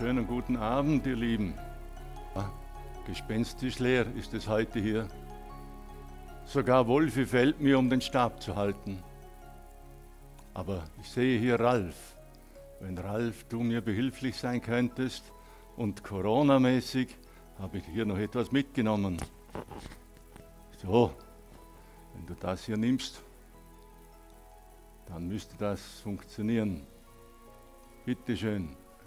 Schönen guten Abend, ihr Lieben. Gespenstisch leer ist es heute hier. Sogar Wolfi fällt mir, um den Stab zu halten. Aber ich sehe hier Ralf. Wenn Ralf, du mir behilflich sein könntest und Corona-mäßig habe ich hier noch etwas mitgenommen. So, wenn du das hier nimmst, dann müsste das funktionieren. Bitte schön.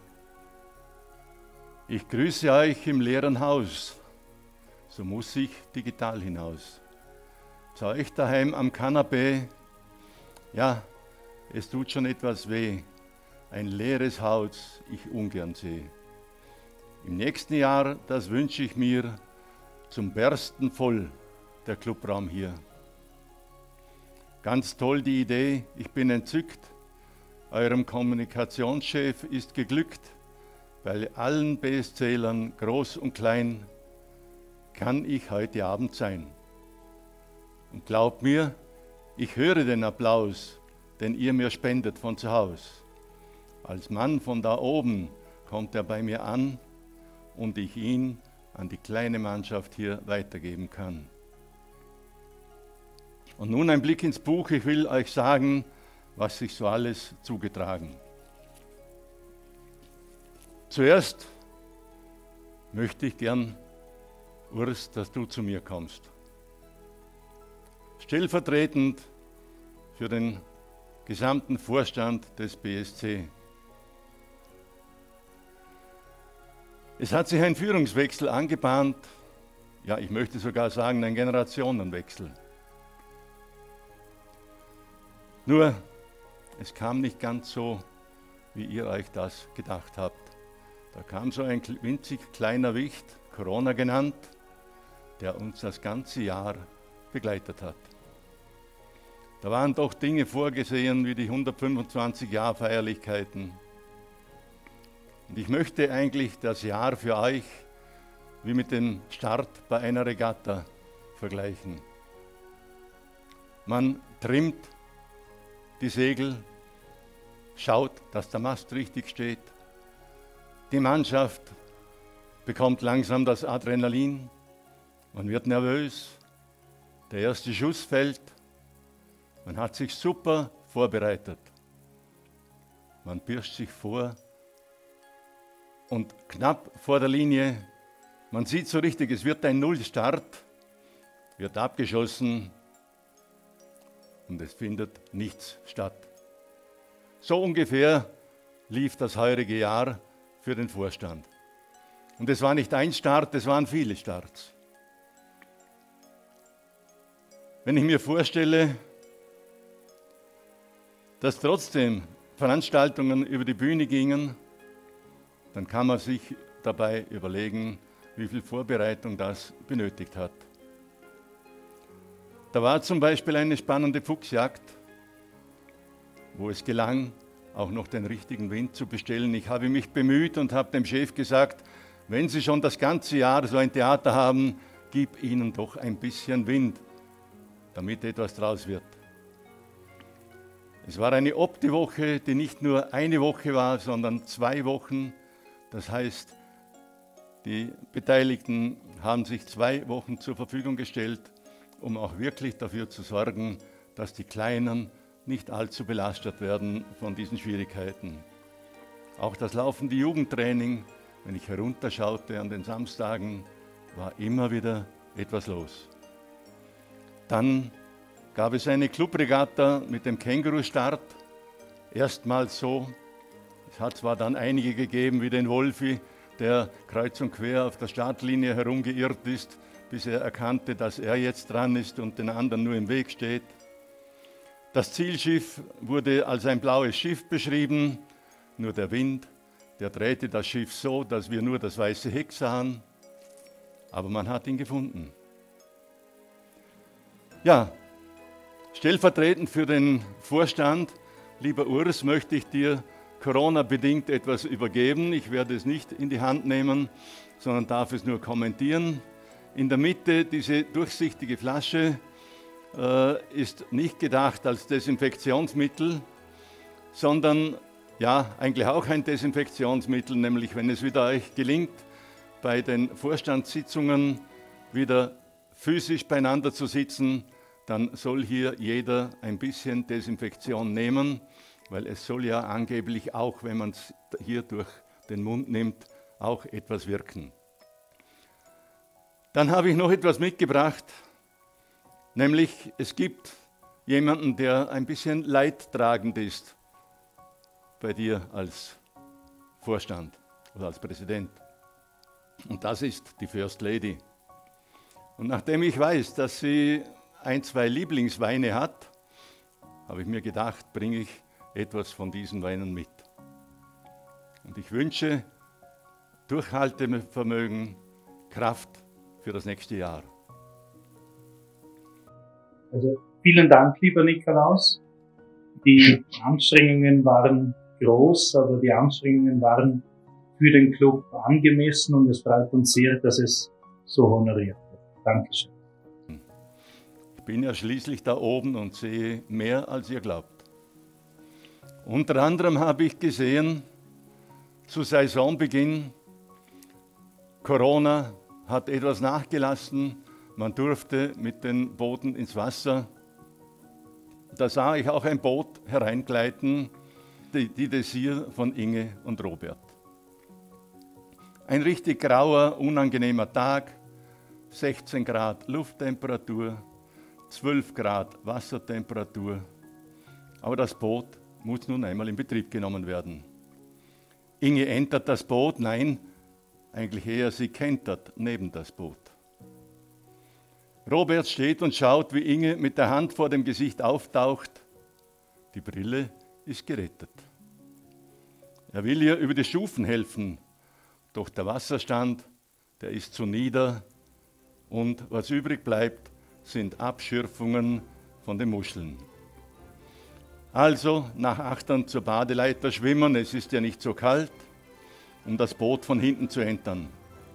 Ich grüße euch im leeren Haus. So muss ich digital hinaus. Zu euch daheim am Kanapee. Ja, es tut schon etwas weh. Ein leeres Haus ich ungern sehe. Im nächsten Jahr, das wünsche ich mir, zum Bersten voll, der Clubraum hier. Ganz toll die Idee, ich bin entzückt. Eurem Kommunikationschef ist geglückt. Bei allen BSC-Lern, groß und klein, kann ich heute Abend sein. Und glaubt mir, ich höre den Applaus, den ihr mir spendet von zu Haus. Als Mann von da oben kommt er bei mir an und ich ihn an die kleine Mannschaft hier weitergeben kann. Und nun ein Blick ins Buch. Ich will euch sagen, was sich so alles zugetragen. Zuerst möchte ich gern, Urs, dass du zu mir kommst. Stellvertretend für den gesamten Vorstand des BSC. Es hat sich ein Führungswechsel angebahnt, ja, ich möchte sogar sagen, ein Generationenwechsel. Nur, es kam nicht ganz so, wie ihr euch das gedacht habt. Da kam so ein winzig kleiner Wicht, Corona genannt, der uns das ganze Jahr begleitet hat. Da waren doch Dinge vorgesehen wie die 125-Jahr-Feierlichkeiten. Und ich möchte eigentlich das Jahr für euch wie mit dem Start bei einer Regatta vergleichen. Man trimmt die Segel, schaut, dass der Mast richtig steht. Die Mannschaft bekommt langsam das Adrenalin, man wird nervös, der erste Schuss fällt, man hat sich super vorbereitet. Man pirscht sich vor und knapp vor der Linie, man sieht so richtig, es wird ein Nullstart, wird abgeschossen und es findet nichts statt. So ungefähr lief das heurige Jahr für den Vorstand. Und es war nicht ein Start, es waren viele Starts. Wenn ich mir vorstelle, dass trotzdem Veranstaltungen über die Bühne gingen, dann kann man sich dabei überlegen, wie viel Vorbereitung das benötigt hat. Da war zum Beispiel eine spannende Fuchsjagd, wo es gelang, auch noch den richtigen Wind zu bestellen. Ich habe mich bemüht und habe dem Chef gesagt, wenn Sie schon das ganze Jahr so ein Theater haben, gib ihnen doch ein bisschen Wind, damit etwas draus wird. Es war eine Opti-Woche, die nicht nur eine Woche war, sondern 2 Wochen. Das heißt, die Beteiligten haben sich 2 Wochen zur Verfügung gestellt, um auch wirklich dafür zu sorgen, dass die Kleinen nicht allzu belastet werden von diesen Schwierigkeiten. Auch das laufende Jugendtraining, wenn ich herunterschaute an den Samstagen, war immer wieder etwas los. Dann gab es eine Clubregatta mit dem Känguru-Start, erstmals so. Es hat zwar dann einige gegeben, wie den Wolfi, der kreuz und quer auf der Startlinie herumgeirrt ist, bis er erkannte, dass er jetzt dran ist und den anderen nur im Weg steht. Das Zielschiff wurde als ein blaues Schiff beschrieben, nur der Wind, der drehte das Schiff so, dass wir nur das weiße Heck sahen, aber man hat ihn gefunden. Ja, stellvertretend für den Vorstand, lieber Urs, möchte ich dir Corona-bedingt etwas übergeben. Ich werde es nicht in die Hand nehmen, sondern darf es nur kommentieren. In der Mitte diese durchsichtige Flasche ist nicht gedacht als Desinfektionsmittel, sondern Ja, eigentlich auch ein Desinfektionsmittel, nämlich wenn es wieder euch gelingt, bei den Vorstandssitzungen wieder physisch beieinander zu sitzen, dann soll hier jeder ein bisschen Desinfektion nehmen, weil es soll ja angeblich auch, wenn man es hier durch den Mund nimmt, auch etwas wirken. Dann habe ich noch etwas mitgebracht, nämlich es gibt jemanden, der ein bisschen leidtragend ist bei dir als Vorstand oder als Präsident. Und das ist die First Lady. Und nachdem ich weiß, dass sie ein, zwei Lieblingsweine hat, habe ich mir gedacht, bringe ich etwas von diesen Weinen mit. Und ich wünsche Durchhaltevermögen, Kraft für das nächste Jahr. Also vielen Dank, lieber Nikolaus. Die Anstrengungen waren groß, aber die Anstrengungen waren für den Club angemessen und es freut uns sehr, dass es so honoriert wird. Dankeschön. Ich bin ja schließlich da oben und sehe mehr, als ihr glaubt. Unter anderem habe ich gesehen, zu Saisonbeginn, Corona hat etwas nachgelassen, man durfte mit den Booten ins Wasser. Da sah ich auch ein Boot hereingleiten, die Desir von Inge und Robert. Ein richtig grauer, unangenehmer Tag, 16 Grad Lufttemperatur, 12 Grad Wassertemperatur. Aber das Boot muss nun einmal in Betrieb genommen werden. Inge entert das Boot, nein, eigentlich eher sie kentert neben das Boot. Robert steht und schaut, wie Inge mit der Hand vor dem Gesicht auftaucht. Die Brille ist gerettet. Er will ihr über die Stufen helfen, doch der Wasserstand, der ist zu nieder und was übrig bleibt, sind Abschürfungen von den Muscheln. Also nach Achtern zur Badeleiter schwimmen, es ist ja nicht so kalt, um das Boot von hinten zu entern.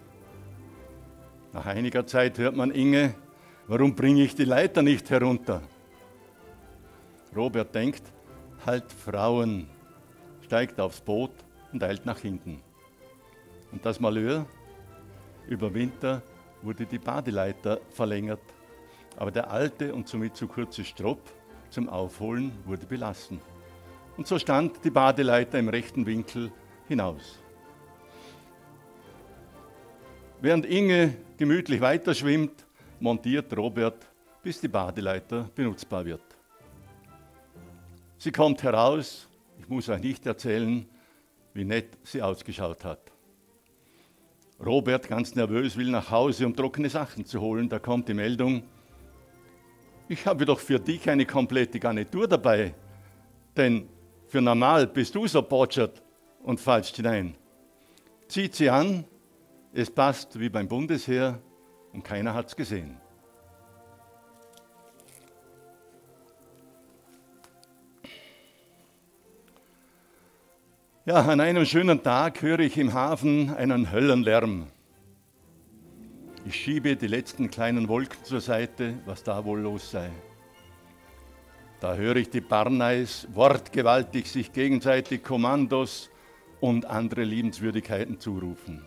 Nach einiger Zeit hört man Inge: Warum bringe ich die Leiter nicht herunter? Robert denkt, halt Frauen, steigt aufs Boot und eilt nach hinten. Und das Malheur: Über Winter wurde die Badeleiter verlängert, aber der alte und somit zu kurze Stropp zum Aufholen wurde belassen. Und so stand die Badeleiter im rechten Winkel hinaus. Während Inge gemütlich weiterschwimmt, montiert Robert, bis die Badeleiter benutzbar wird. Sie kommt heraus, ich muss euch nicht erzählen, wie nett sie ausgeschaut hat. Robert, ganz nervös, will nach Hause, um trockene Sachen zu holen. Da kommt die Meldung: Ich habe doch für dich eine komplette Garnitur dabei, denn für normal bist du so botschert und falscht hinein. Zieht sie an, es passt wie beim Bundesheer und keiner hat's gesehen. Ja, an einem schönen Tag höre ich im Hafen einen Höllenlärm. Ich schiebe die letzten kleinen Wolken zur Seite, was da wohl los sei. Da höre ich die Barneis wortgewaltig sich gegenseitig Kommandos und andere Liebenswürdigkeiten zurufen.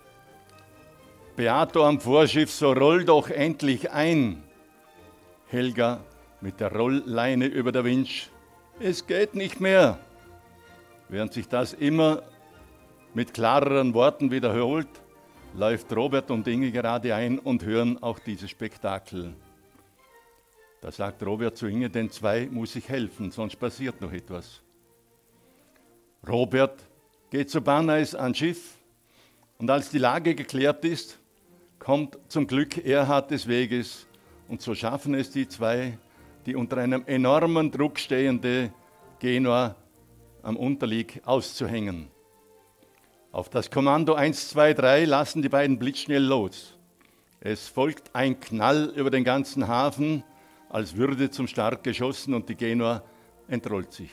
Beato am Vorschiff, so roll doch endlich ein. Helga mit der Rollleine über der Winch: Es geht nicht mehr. Während sich das immer mit klareren Worten wiederholt, läuft Robert und Inge gerade ein und hören auch dieses Spektakel. Da sagt Robert zu Inge: Den zwei muss ich helfen, sonst passiert noch etwas. Robert geht zu Barneis ans Schiff und als die Lage geklärt ist, kommt zum Glück Erhard des Weges und so schaffen es die zwei, die unter einem enormen Druck stehende Genua am Unterlieg auszuhängen. Auf das Kommando 1, 2, 3 lassen die beiden blitzschnell los. Es folgt ein Knall über den ganzen Hafen, als würde zum Start geschossen und die Genua entrollt sich.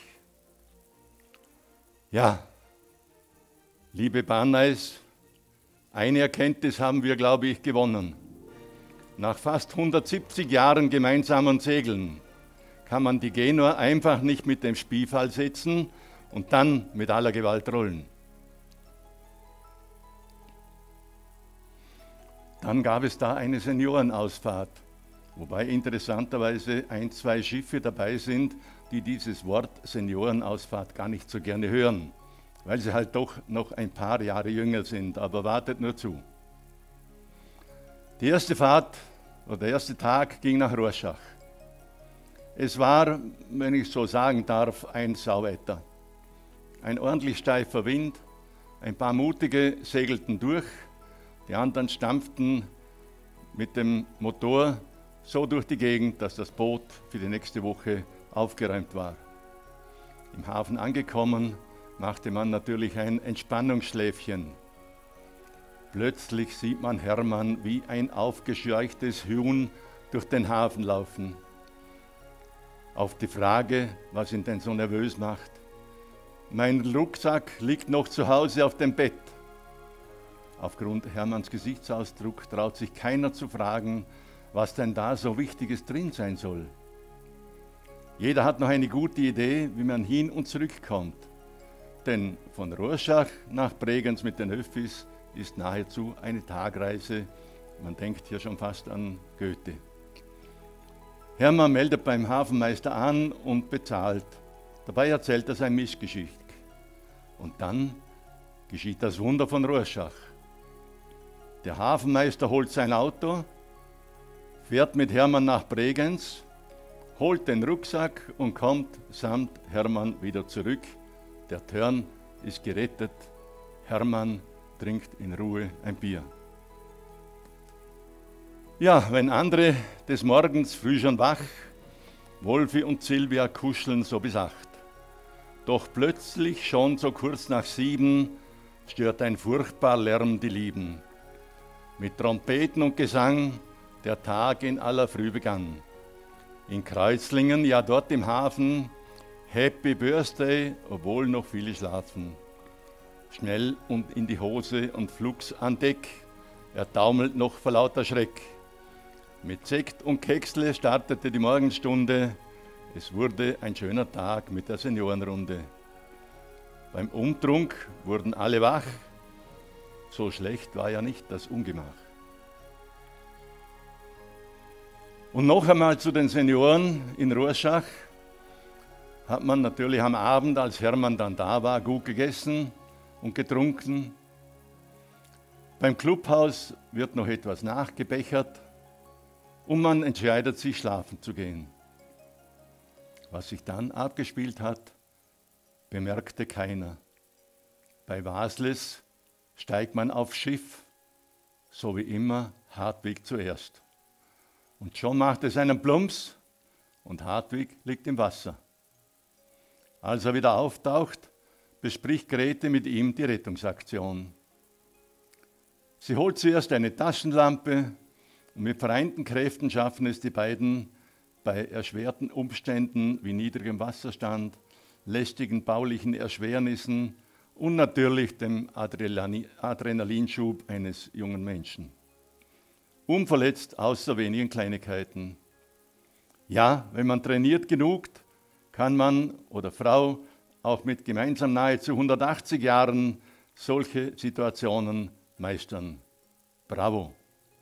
Ja, liebe Barneis, eine Erkenntnis haben wir, glaube ich, gewonnen. Nach fast 170 Jahren gemeinsamen Segeln kann man die Genua einfach nicht mit dem Spielfall setzen und dann mit aller Gewalt rollen. Dann gab es da eine Seniorenausfahrt, wobei interessanterweise 1, 2 Schiffe dabei sind, die dieses Wort Seniorenausfahrt gar nicht so gerne hören, weil sie halt doch noch ein paar Jahre jünger sind, aber wartet nur zu. Die erste Fahrt oder der erste Tag ging nach Rorschach. Es war, wenn ich so sagen darf, ein Sauwetter. Ein ordentlich steifer Wind, ein paar Mutige segelten durch, die anderen stampften mit dem Motor so durch die Gegend, dass das Boot für die nächste Woche aufgeräumt war. Im Hafen angekommen, machte man natürlich ein Entspannungsschläfchen. Plötzlich sieht man Hermann wie ein aufgescheuchtes Huhn durch den Hafen laufen. Auf die Frage, was ihn denn so nervös macht: Mein Rucksack liegt noch zu Hause auf dem Bett. Aufgrund Hermanns Gesichtsausdruck traut sich keiner zu fragen, was denn da so Wichtiges drin sein soll. Jeder hat noch eine gute Idee, wie man hin und zurückkommt. Denn von Rorschach nach Bregenz mit den Öffis ist nahezu eine Tagreise. Man denkt hier schon fast an Goethe. Hermann meldet beim Hafenmeister an und bezahlt. Dabei erzählt er sein Missgeschick. Und dann geschieht das Wunder von Rorschach. Der Hafenmeister holt sein Auto, fährt mit Hermann nach Bregenz, holt den Rucksack und kommt samt Hermann wieder zurück. Der Törn ist gerettet. Hermann trinkt in Ruhe ein Bier. Ja, wenn andere des Morgens früh schon wach, Wolfi und Silvia kuscheln so bis 8. Doch plötzlich, schon so kurz nach 7, stört ein furchtbar Lärm die Lieben. Mit Trompeten und Gesang der Tag in aller Früh begann. In Kreuzlingen, ja dort im Hafen, Happy Birthday, obwohl noch viele schlafen. Schnell und in die Hose und flugs an Deck, er taumelt noch vor lauter Schreck. Mit Sekt und Keksle startete die Morgenstunde, es wurde ein schöner Tag mit der Seniorenrunde. Beim Umtrunk wurden alle wach, so schlecht war ja nicht das Ungemach. Und noch einmal zu den Senioren in Rorschach. Hat man natürlich am Abend, als Hermann dann da war, gut gegessen und getrunken. Beim Clubhaus wird noch etwas nachgebechert und man entscheidet sich, schlafen zu gehen. Was sich dann abgespielt hat, bemerkte keiner. Bei Wasles steigt man aufs Schiff, so wie immer Hartwig zuerst. Und schon macht es einen Plumps und Hartwig liegt im Wasser. Als er wieder auftaucht, bespricht Grete mit ihm die Rettungsaktion. Sie holt zuerst eine Taschenlampe und mit vereinten Kräften schaffen es die beiden, bei erschwerten Umständen wie niedrigem Wasserstand, lästigen baulichen Erschwernissen und natürlich dem Adrenalinschub eines jungen Menschen. Unverletzt außer wenigen Kleinigkeiten. Ja, wenn man trainiert genug, kann man oder Frau auch mit gemeinsam nahezu 180 Jahren solche Situationen meistern. Bravo!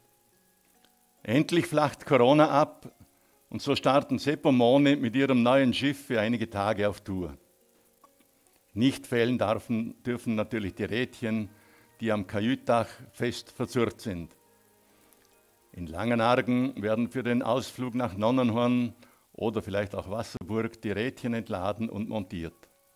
Endlich flacht Corona ab und so starten Sepp und Moni mit ihrem neuen Schiff für einige Tage auf Tour. Nicht fehlen dürfen natürlich die Rädchen, die am Kajütdach fest verzurrt sind. In Langenargen werden für den Ausflug nach Nonnenhorn oder vielleicht auch Wasserburg die Rädchen entladen und montiert.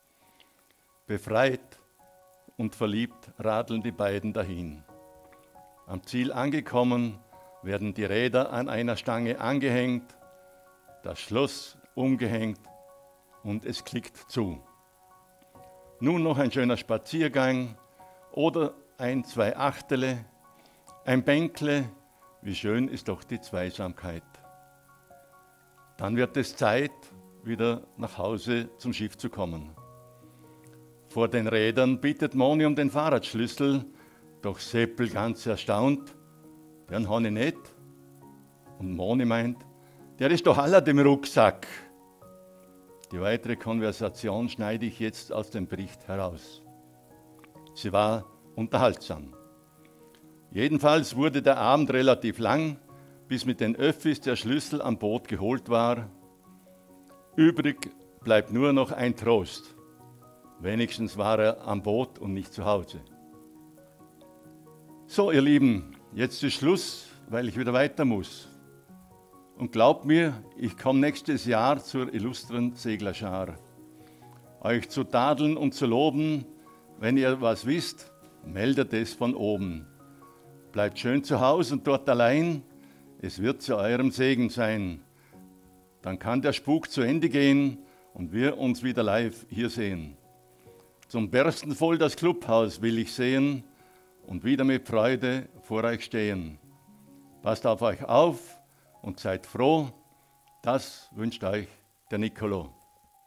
Befreit und verliebt radeln die beiden dahin. Am Ziel angekommen, werden die Räder an einer Stange angehängt, das Schloss umgehängt und es klickt zu. Nun noch ein schöner Spaziergang oder 1, 2 Achtele, ein Bänkle, wie schön ist doch die Zweisamkeit. Dann wird es Zeit, wieder nach Hause zum Schiff zu kommen. Vor den Rädern bittet Moni um den Fahrradschlüssel, doch Seppel ganz erstaunt, den habe ich nicht. Und Moni meint, der ist doch aller dem Rucksack. Die weitere Konversation schneide ich jetzt aus dem Bericht heraus. Sie war unterhaltsam. Jedenfalls wurde der Abend relativ lang, bis mit den Öffis der Schlüssel am Boot geholt war. Übrig bleibt nur noch ein Trost. Wenigstens war er am Boot und nicht zu Hause. So, ihr Lieben, jetzt ist Schluss, weil ich wieder weiter muss. Und glaubt mir, ich komme nächstes Jahr zur illustren Seglerschar. Euch zu tadeln und zu loben, wenn ihr was wisst, meldet es von oben. Bleibt schön zu Hause und dort allein, es wird zu eurem Segen sein. Dann kann der Spuk zu Ende gehen und wir uns wieder live hier sehen. Zum Bersten voll das Clubhaus will ich sehen und wieder mit Freude vor euch stehen. Passt auf euch auf und seid froh, das wünscht euch der Nicolo.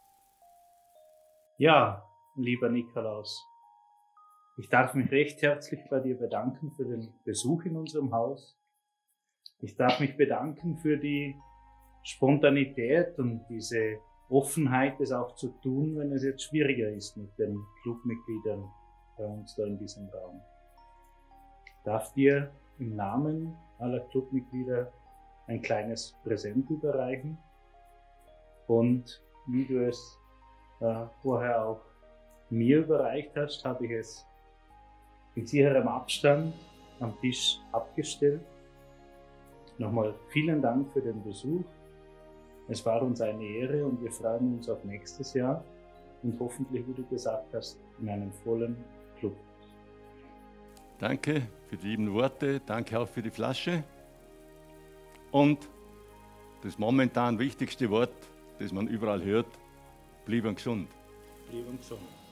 Ja, lieber Nikolaus, ich darf mich recht herzlich bei dir bedanken für den Besuch in unserem Haus. Ich darf mich bedanken für die Spontanität und diese Offenheit, es auch zu tun, wenn es jetzt schwieriger ist mit den Clubmitgliedern bei uns da in diesem Raum. Ich darf dir im Namen aller Clubmitglieder ein kleines Präsent überreichen und wie du es vorher auch mir überreicht hast, habe ich es in sicherem Abstand am Tisch abgestellt. Nochmal vielen Dank für den Besuch. Es war uns eine Ehre und wir freuen uns auf nächstes Jahr und hoffentlich, wie du gesagt hast, in einem vollen Club. Danke für die lieben Worte, danke auch für die Flasche. Und das momentan wichtigste Wort, das man überall hört, blieben gesund. Blieben gesund.